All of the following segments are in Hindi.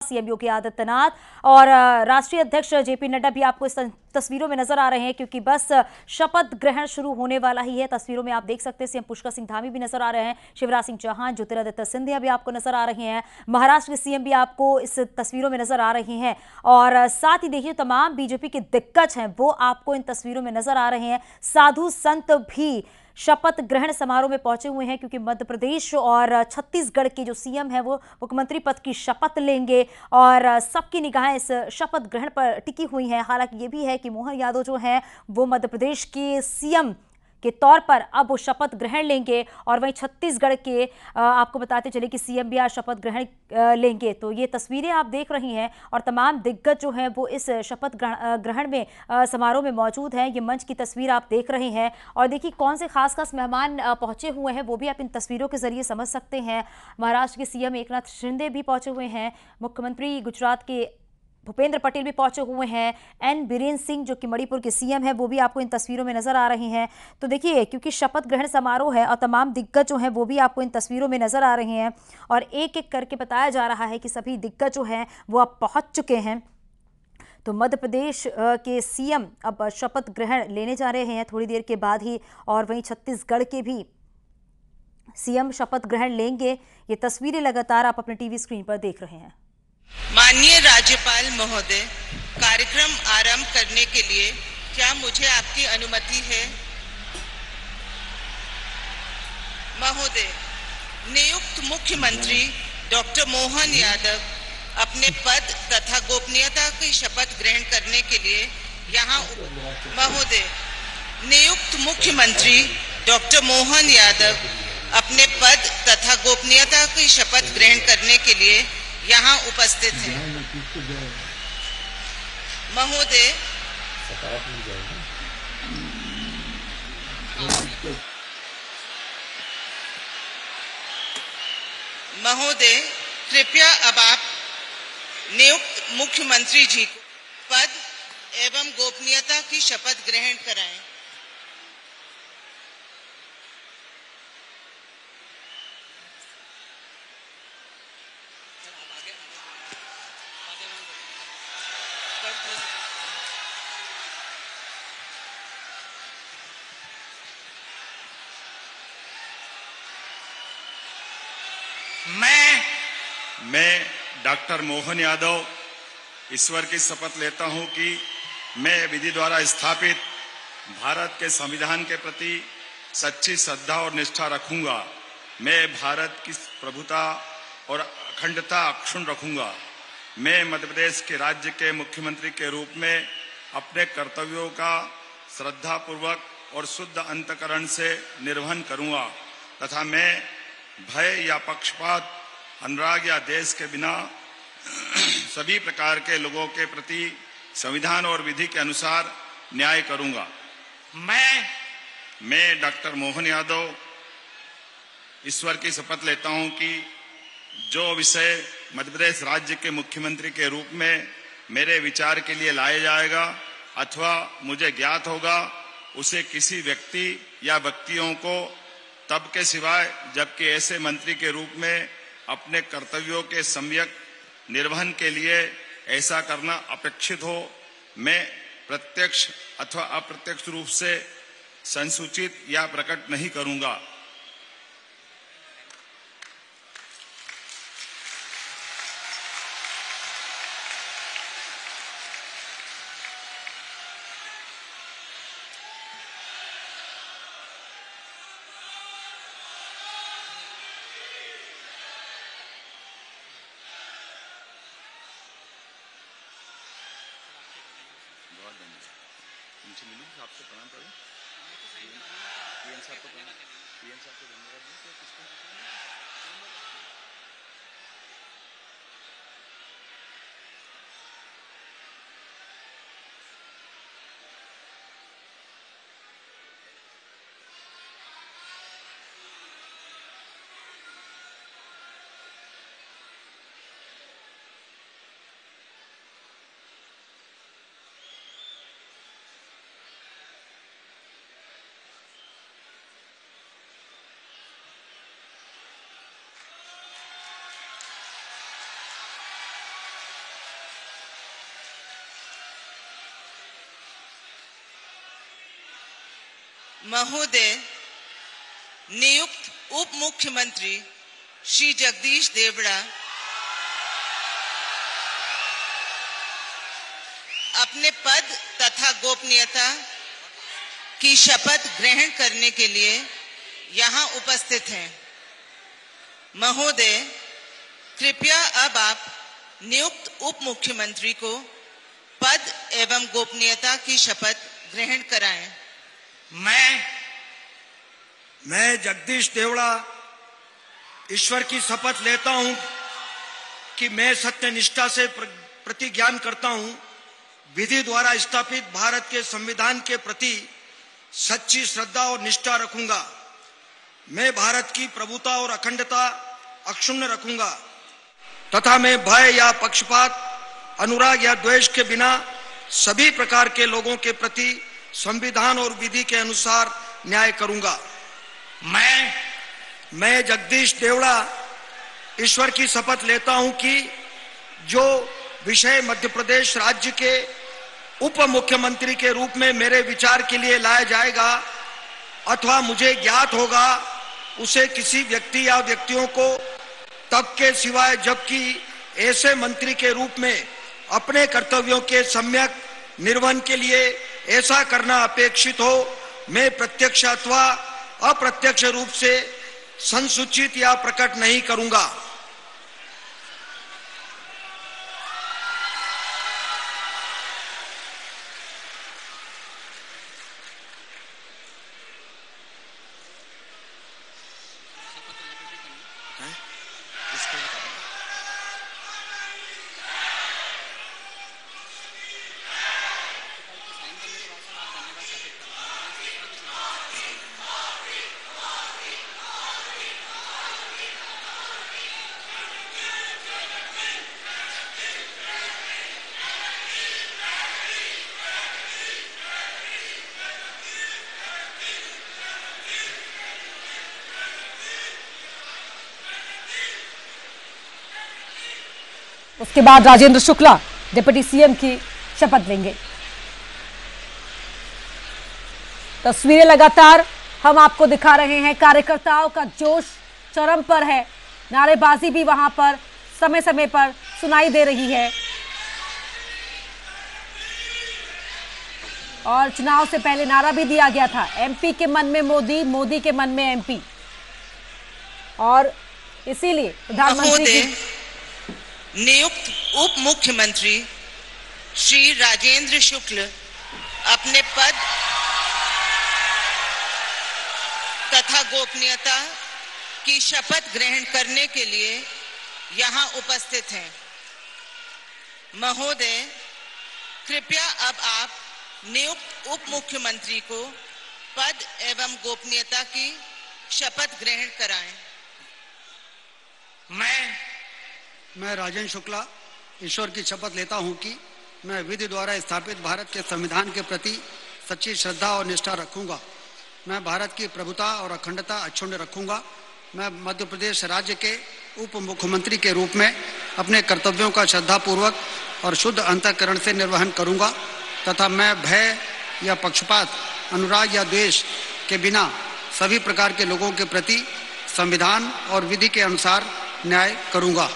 सीएम योगी आदित्यनाथ और राष्ट्रीय अध्यक्ष जेपी नड्डा भी आपको इस तस्वीरों में नजर आ रहे हैं, क्योंकि बस शपथ ग्रहण शुरू होने वाला ही है। तस्वीरों में आप देख सकते हैं सीएम पुष्कर सिंह धामी भी नजर आ रहे हैं, शिवराज सिंह चौहान, ज्योतिरादित्य सिंधिया भी आपको नजर आ रहे हैं, महाराष्ट्र के सीएम भी आपको इस तस्वीरों में नजर आ रहे हैं। और साथ ही देखिए तमाम बीजेपी के दिग्गज हैं वो आपको इन तस्वीरों में नजर आ रहे हैं। साधु संत भी शपथ ग्रहण समारोह में पहुंचे हुए हैं, क्योंकि मध्य प्रदेश और छत्तीसगढ़ के जो सीएम हैं वो मुख्यमंत्री पद की शपथ लेंगे और सबकी निगाहें इस शपथ ग्रहण पर टिकी हुई हैं। हालांकि ये भी है कि मोहन यादव जो हैं वो मध्य प्रदेश के सीएम के तौर पर अब वो शपथ ग्रहण लेंगे और वहीं छत्तीसगढ़ के आपको बताते चले कि सीएम भी आज शपथ ग्रहण लेंगे। तो ये तस्वीरें आप देख रही हैं और तमाम दिग्गज जो हैं वो इस शपथ ग्रहण में समारोह में मौजूद हैं। ये मंच की तस्वीर आप देख रहे हैं और देखिए कौन से खास खास मेहमान पहुंचे हुए हैं वो भी आप इन तस्वीरों के जरिए समझ सकते हैं। महाराष्ट्र के सीएम एकनाथ शिंदे भी पहुंचे हुए हैं, मुख्यमंत्री गुजरात के भूपेंद्र पटेल भी पहुंचे हुए हैं, एन बीरेन सिंह जो कि मणिपुर के सीएम है वो भी आपको इन तस्वीरों में नजर आ रहे हैं। तो देखिए क्योंकि शपथ ग्रहण समारोह है और तमाम दिग्गज जो हैं वो भी आपको इन तस्वीरों में नजर आ रहे हैं और एक एक करके बताया जा रहा है कि सभी दिग्गज जो हैं वो अब पहुंच चुके हैं। तो मध्य प्रदेश के सीएम अब शपथ ग्रहण लेने जा रहे हैं थोड़ी देर के बाद ही, और वहीं छत्तीसगढ़ के भी सीएम शपथ ग्रहण लेंगे। ये तस्वीरें लगातार आप अपने टीवी स्क्रीन पर देख रहे हैं। माननीय राज्यपाल महोदय, कार्यक्रम आरंभ करने के लिए क्या मुझे आपकी अनुमति है? महोदय, नियुक्त मुख्यमंत्री डॉक्टर मोहन यादव अपने पद तथा गोपनीयता की शपथ ग्रहण करने के लिए यहाँ महोदय, नियुक्त मुख्यमंत्री डॉक्टर मोहन यादव अपने पद तथा गोपनीयता की शपथ ग्रहण करने के लिए यहाँ उपस्थित हैं। महोदय, महोदय, कृपया अब आप नियुक्त मुख्यमंत्री जी को पद एवं गोपनीयता की शपथ ग्रहण कराएं। मैं डॉक्टर मोहन यादव ईश्वर की शपथ लेता हूं कि मैं विधि द्वारा स्थापित भारत के संविधान के प्रति सच्ची श्रद्धा और निष्ठा रखूंगा। मैं भारत की प्रभुता और अखंडता अक्षुण्ण रखूंगा। मैं मध्य प्रदेश के राज्य के मुख्यमंत्री के रूप में अपने कर्तव्यों का श्रद्धापूर्वक और शुद्ध अंतकरण से निर्वहन करूंगा तथा मैं भय या पक्षपात, अनुराग या देश के बिना सभी प्रकार के लोगों के प्रति संविधान और विधि के अनुसार न्याय करूंगा। मैं डॉक्टर मोहन यादव ईश्वर की शपथ लेता हूं कि जो विषय मध्य प्रदेश राज्य के मुख्यमंत्री के रूप में मेरे विचार के लिए लाया जाएगा अथवा मुझे ज्ञात होगा, उसे किसी व्यक्ति या व्यक्तियों को तब के सिवाय जबकि ऐसे मंत्री के रूप में अपने कर्तव्यों के सम्यक निर्वहन के लिए ऐसा करना अपेक्षित हो, मैं प्रत्यक्ष अथवा अप्रत्यक्ष रूप से संसूचित या प्रकट नहीं करूंगा। उनसे मिलूं, आपसे प्रणाम करूं। पीएन साहब को धन्यवाद। महोदय, नियुक्त उप मुख्यमंत्री श्री जगदीश देवड़ा अपने पद तथा गोपनीयता की शपथ ग्रहण करने के लिए यहाँ उपस्थित हैं। महोदय, कृपया अब आप नियुक्त उप मुख्यमंत्री को पद एवं गोपनीयता की शपथ ग्रहण कराएं। मैं जगदीश देवड़ा ईश्वर की शपथ लेता हूं कि मैं सत्यनिष्ठा से प्रतिज्ञान करता हूं, विधि द्वारा स्थापित भारत के संविधान के प्रति सच्ची श्रद्धा और निष्ठा रखूंगा। मैं भारत की प्रभुता और अखंडता अक्षुण्ण रखूंगा तथा मैं भय या पक्षपात, अनुराग या द्वेष के बिना सभी प्रकार के लोगों के प्रति संविधान और विधि के अनुसार न्याय करूंगा। मैं जगदीश देवड़ा ईश्वर की शपथ लेता हूं कि जो विषय मध्य प्रदेश राज्य के उप मुख्यमंत्री के रूप में मेरे विचार के लिए लाया जाएगा अथवा मुझे ज्ञात होगा, उसे किसी व्यक्ति या व्यक्तियों को तब के सिवाय जबकि ऐसे मंत्री के रूप में अपने कर्तव्यों के सम्यक निर्वहन के लिए ऐसा करना अपेक्षित हो, मैं प्रत्यक्ष अथवा अप्रत्यक्ष रूप से संसूचित या प्रकट नहीं करूंगा। उसके बाद राजेंद्र शुक्ला डिप्टी सीएम की शपथ लेंगे। तस्वीरें लगातार हम आपको दिखा रहे हैं। कार्यकर्ताओं का जोश चरम पर है, नारेबाजी भी वहां पर समय समय पर सुनाई दे रही है और चुनाव से पहले नारा भी दिया गया था, एमपी के मन में मोदी, मोदी के मन में एमपी। और इसीलिए प्रधानमंत्री नियुक्त उप मुख्यमंत्री श्री राजेंद्र शुक्ल अपने पद तथा गोपनीयता की शपथ ग्रहण करने के लिए यहाँ उपस्थित हैं। महोदय, कृपया अब आप नियुक्त उप मुख्यमंत्री को पद एवं गोपनीयता की शपथ ग्रहण कराएं। मैं राजेंद्र शुक्ला ईश्वर की शपथ लेता हूं कि मैं विधि द्वारा स्थापित भारत के संविधान के प्रति सच्ची श्रद्धा और निष्ठा रखूंगा। मैं भारत की प्रभुता और अखंडता अक्षुण्ण रखूंगा। मैं मध्य प्रदेश राज्य के उप मुख्यमंत्री के रूप में अपने कर्तव्यों का श्रद्धापूर्वक और शुद्ध अंतःकरण से निर्वहन करूंगा तथा मैं भय या पक्षपात, अनुराग या द्वेष के बिना सभी प्रकार के लोगों के प्रति संविधान और विधि के अनुसार न्याय करूंगा।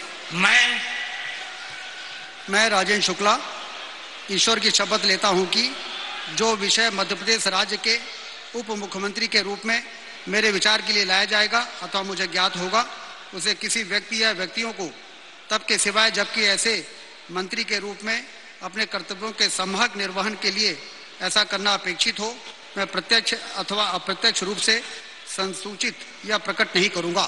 मैं राजेंद्र शुक्ला ईश्वर की शपथ लेता हूं कि जो विषय मध्य प्रदेश राज्य के उप मुख्यमंत्री के रूप में मेरे विचार के लिए लाया जाएगा अथवा मुझे ज्ञात होगा, उसे किसी व्यक्ति या व्यक्तियों को तब के सिवाय जबकि ऐसे मंत्री के रूप में अपने कर्तव्यों के सम्यक निर्वहन के लिए ऐसा करना अपेक्षित हो, मैं प्रत्यक्ष अथवा अप्रत्यक्ष रूप से संसूचित या प्रकट नहीं करूंगा।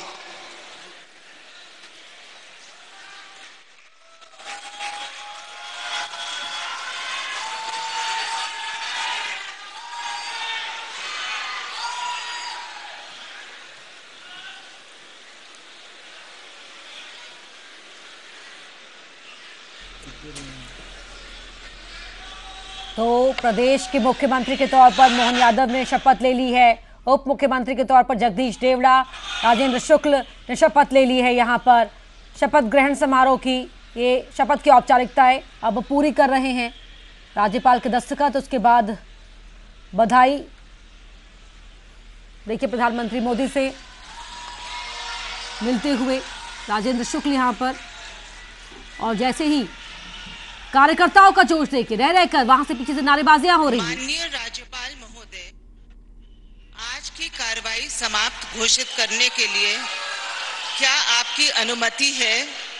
तो प्रदेश के मुख्यमंत्री के तौर पर मोहन यादव ने शपथ ले ली है। उप मुख्यमंत्री के तौर पर जगदीश देवड़ा, राजेंद्र शुक्ल ने शपथ ले ली है। यहाँ पर शपथ ग्रहण समारोह की ये शपथ की औपचारिकताएं अब पूरी कर रहे हैं। राज्यपाल के दस्तखत, उसके बाद बधाई देखिए प्रधानमंत्री मोदी से मिलते हुए राजेंद्र शुक्ल यहां पर, और जैसे ही कार्यकर्ताओं का जोश देखिए, रह रहकर वहां से पीछे से नारेबाजियां हो रही हैं। माननीय राज्यपाल महोदय, आज की कार्रवाई समाप्त घोषित करने के लिए क्या आपकी अनुमति है?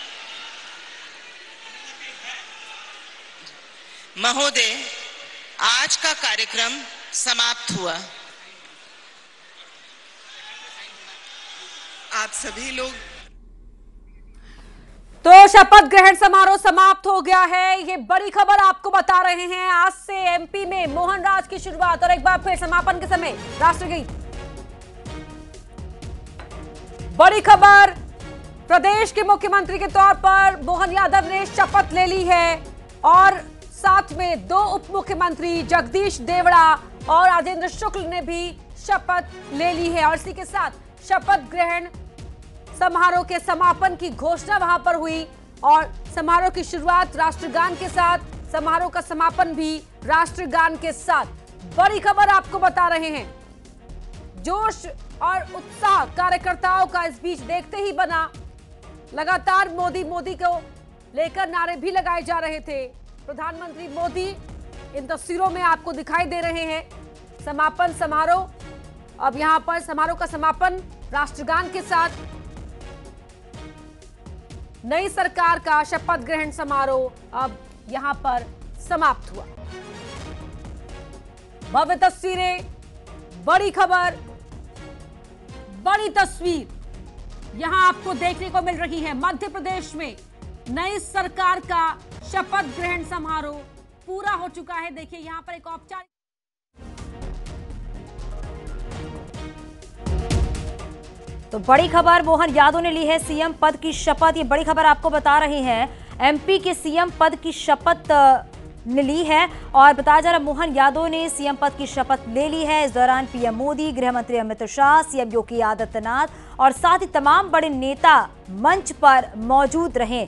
महोदय, आज का कार्यक्रम समाप्त हुआ। आप सभी लोग, तो शपथ ग्रहण समारोह समाप्त हो गया है। ये बड़ी खबर आपको बता रहे हैं। आज से एमपी में मोहन राज की शुरुआत, और एक बार फिर समापन के समय राष्ट्रगीत। बड़ी खबर, प्रदेश के मुख्यमंत्री के तौर पर मोहन यादव ने शपथ ले ली है, और साथ में 2 उप मुख्यमंत्री जगदीश देवड़ा और राजेंद्र शुक्ल ने भी शपथ ले ली है। और इसी के साथ शपथ ग्रहण समारोह के समापन की घोषणा वहां पर हुई, और समारोह की शुरुआत राष्ट्रगान के साथ, समारोह का समापन भी राष्ट्रगान के साथ। बड़ी खबर आपको बता रहे हैं। जोश और उत्साह कार्यकर्ताओं का इस बीच देखते ही बना। लगातार मोदी मोदी को लेकर नारे भी लगाए जा रहे थे। प्रधानमंत्री मोदी इन तस्वीरों में आपको दिखाई दे रहे हैं। समापन समारोह, अब यहां पर समारोह का समापन राष्ट्रगान के साथ। नई सरकार का शपथ ग्रहण समारोह अब यहां पर समाप्त हुआ। भव्य तस्वीरें, बड़ी खबर, बड़ी तस्वीर यहां आपको देखने को मिल रही है। मध्य प्रदेश में नई सरकार का शपथ ग्रहण समारोह पूरा हो चुका है। देखिए यहां पर एक औपचारिक, तो बड़ी खबर, मोहन यादव ने ली है सीएम पद की शपथ। ये बड़ी खबर आपको बता रहे हैं। एमपी के सीएम पद की शपथ ने ली है, और बताया जा रहा है मोहन यादव ने सीएम पद की शपथ ले ली है। इस दौरान पीएम मोदी, गृह मंत्री अमित शाह, सीएम योगी आदित्यनाथ और साथ ही तमाम बड़े नेता मंच पर मौजूद रहे।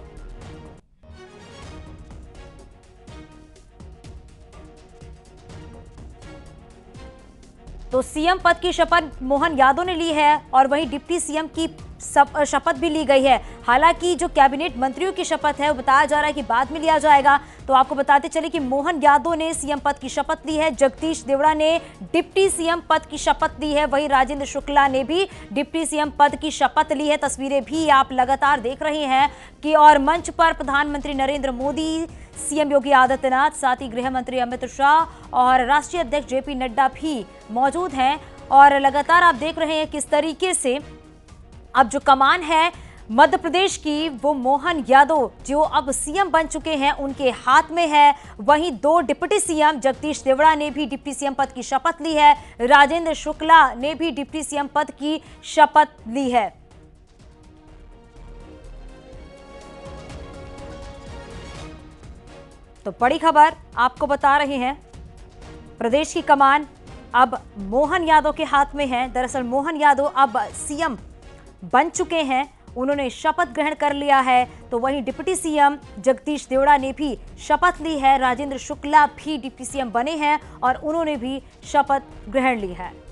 तो सीएम पद की शपथ मोहन यादव ने ली है, और वहीं डिप्टी सीएम की शपथ भी ली गई है। हालांकि जो कैबिनेट मंत्रियों की शपथ है वो बताया जा रहा है कि बाद में लिया जाएगा। तो आपको बताते चले कि मोहन यादव ने सीएम पद की शपथ ली है, जगदीश देवड़ा ने डिप्टी सीएम पद की शपथ ली है, वहीं राजेंद्र शुक्ला ने भी डिप्टी सीएम पद की शपथ ली है। तस्वीरें भी आप लगातार देख रहे हैं कि और मंच पर प्रधानमंत्री नरेंद्र मोदी, सीएम योगी आदित्यनाथ, साथ ही गृह मंत्री अमित शाह और राष्ट्रीय अध्यक्ष जेपी नड्डा भी मौजूद हैं। और लगातार आप देख रहे हैं किस तरीके से अब जो कमान है मध्य प्रदेश की, वो मोहन यादव जो अब सीएम बन चुके हैं उनके हाथ में है। वहीं 2 डिप्टी सीएम जगदीश देवड़ा ने भी डिप्टी सीएम पद की शपथ ली है, राजेंद्र शुक्ला ने भी डिप्टी सीएम पद की शपथ ली है। तो बड़ी खबर आपको बता रहे हैं, प्रदेश की कमान अब मोहन यादव के हाथ में है। दरअसल मोहन यादव अब सीएम बन चुके हैं, उन्होंने शपथ ग्रहण कर लिया है। तो वहीं डिप्टी सीएम जगदीश देवड़ा ने भी शपथ ली है, राजेंद्र शुक्ला भी डिप्टी सीएम बने हैं और उन्होंने भी शपथ ग्रहण ली है।